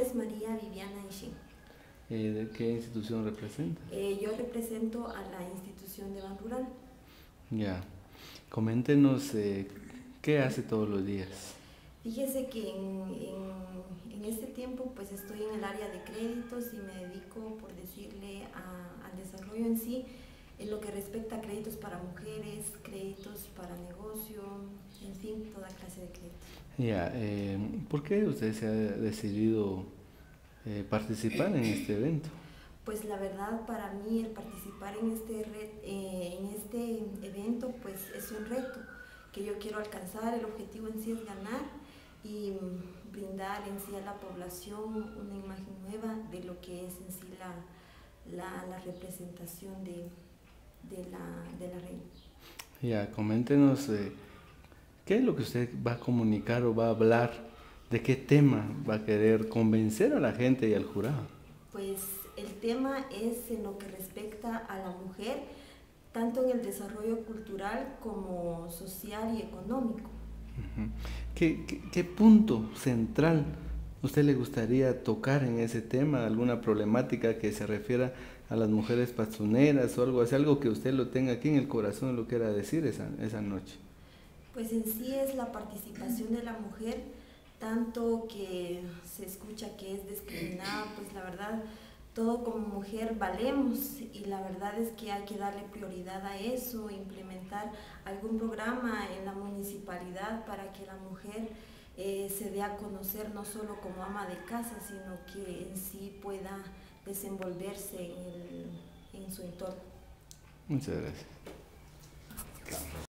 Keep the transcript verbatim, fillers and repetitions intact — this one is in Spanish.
es María Viviana Ishin. Eh, ¿De qué institución representa? Eh, yo represento a la institución de Ban Rural. Ya, coméntenos eh, qué hace todos los días. Fíjese que en, en, en este tiempo pues estoy en el área de créditos y me dedico, por decirle, a, al desarrollo en sí, en lo que respecta a créditos para mujeres, créditos para negocio, en fin, toda clase de créditos. Ya, eh, ¿por qué usted se ha decidido eh, participar en este evento? Pues la verdad, para mí el participar en este, red, eh, en este evento pues es un reto que yo quiero alcanzar. El objetivo en sí es ganar y brindar en sí a la población una imagen nueva de lo que es en sí la, la, la representación de, de, la, de la reina. Ya, coméntenos eh, qué es lo que usted va a comunicar o va a hablar, de qué tema va a querer convencer a la gente y al jurado. Pues el tema es en lo que respecta a la mujer, tanto en el desarrollo cultural como social y económico. ¿Qué, qué, qué punto central usted le gustaría tocar en ese tema? ¿Alguna problemática que se refiera a las mujeres pastoneras o algo así? Algo que usted lo tenga aquí en el corazón, lo quiera decir esa, esa noche. Pues en sí es la participación de la mujer, tanto que se escucha que es discriminada, pues la verdad, todo como mujer valemos y la verdad es que hay que darle prioridad a eso, implementar algún programa en la municipalidad para que la mujer eh, se dé a conocer no solo como ama de casa, sino que en sí pueda desenvolverse en, el, en su entorno. Muchas gracias.